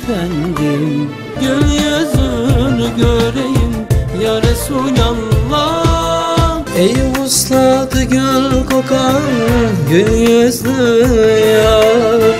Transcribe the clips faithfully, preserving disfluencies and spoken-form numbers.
efendim. Gül yüzünü göreyim ya Resulallah. Ey vuslatı gül kokan gül yüzlü yar.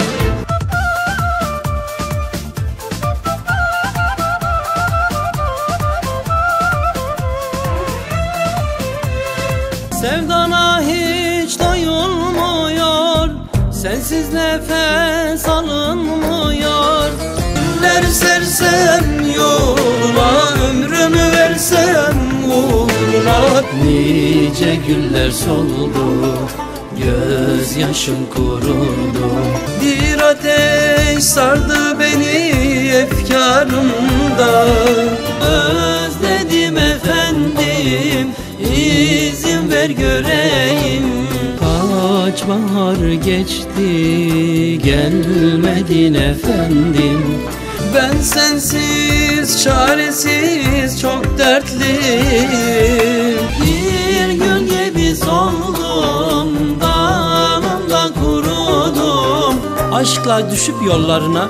Sevdana hiç doyulmuyor, sensiz nefes alınmıyor. Güller sersem yoluna, ömrümü versem uğruna. Nice güller soldu, gözyaşım kurudu. Bir ateş sardı beni efkarımda. Özledim efendim, İzin ver göreyim. Kaç bahar geçti, gelmedin efendim. Ben sensiz, çaresiz, çok dertliyim. Bir gül gibi soldum, dalımda kurudum. Aşkla düşüp yollarına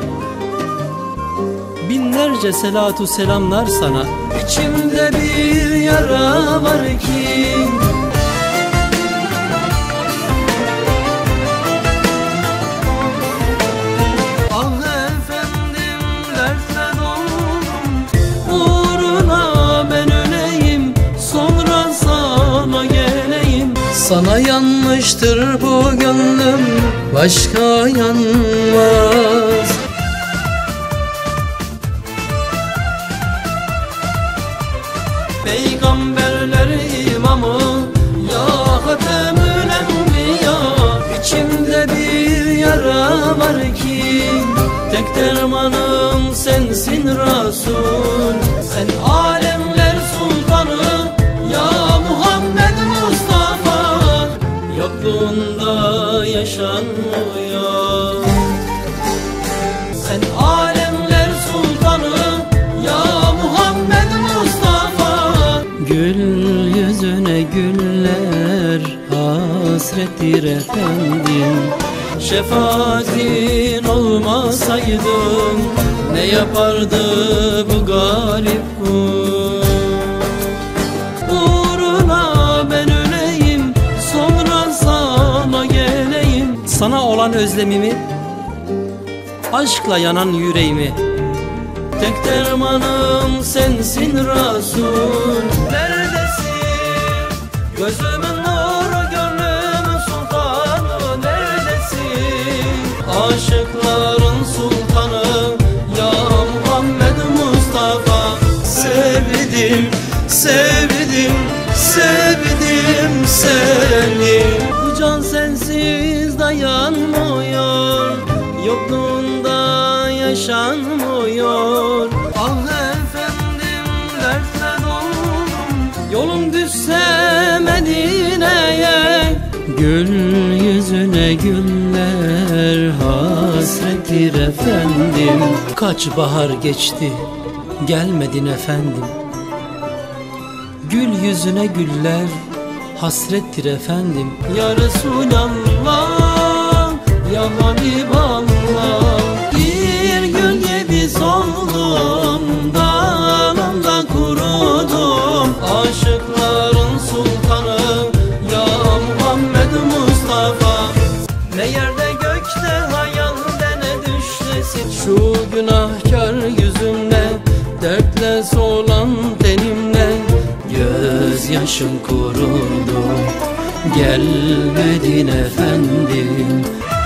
binlerce selatu selamlar sana. İçimde bir yara var ki ah efendim, dertle doldum. Uğruna ben öleyim, sonra sana geleyim. Sana yanmıştır bu gönlüm, başka yanmaz. Peygamberler imamı ya Hatemül Enbiya. İçimde bir yara var ki tek dermanım sensin Resul. Sen alemler sultanı ya Muhammed Mustafa. Yokluğunda yaşanmıyor. Sen alemler sultanı ya Muhammed Mustafa. Gül yüzüne güller hasrettir efendim. Şefaatin olmasaydın ne yapardı bu galip kul? Uğruna ben öleyim, sonra sana geleyim. Sana olan özlemimi, aşkla yanan yüreğimi. Tek dermanım sensin Resul. Neredesin? Gözümün nuru, gönlümün sultanı. Neredesin? Aşıkların sultanı ya Muhammed Mustafa. Sevdim, sevdim, sevdim seni. Bu can sensiz dayanmıyor, yokluğunda yaşanmıyor. Ah efendim, dertle doldum. Yolum düşse Medine'ye. Gül yüzüne güller hasrettir efendim. Kaç bahar geçti, gelmedin efendim. Gül yüzüne güller hasrettir efendim. Ya Resulallah, ya Habiballah. Bir gül gibi soldum, dalımda kurudum. Aşıkların sultanı ya Muhammed Mustafa. Ne yerde gökte hayalde ne düşlesin. Şu günahkar yüzümle, dertle solan tenimle. Gözyaşım kurudu, gelmedin efendim.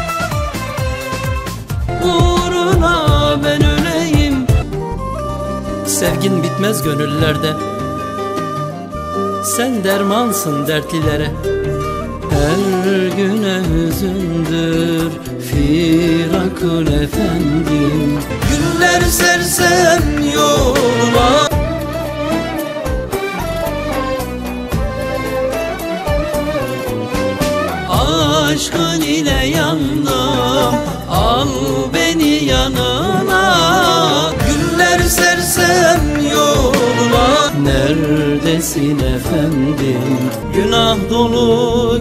Uğruna ben öleyim. Sevgin bitmez gönüllerde, sen dermansın dertlilere. Her güne hüzündür firakın efendim. Güller sersem yoluma. Aşkın ile yandım, al beni yanına. Güller sersem yoluma. Neredesin efendim? Günah dolu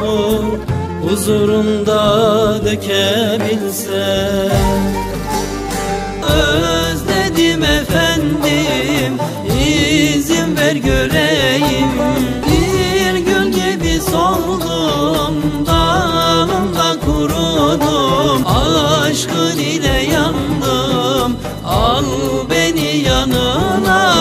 gözyaşımı huzurunda dökebilsem. özledim efendim, izin ver göreyim. Bir gül gibi soldum, dalımda kurudum, aşkın ile yandım. Al beni yanına,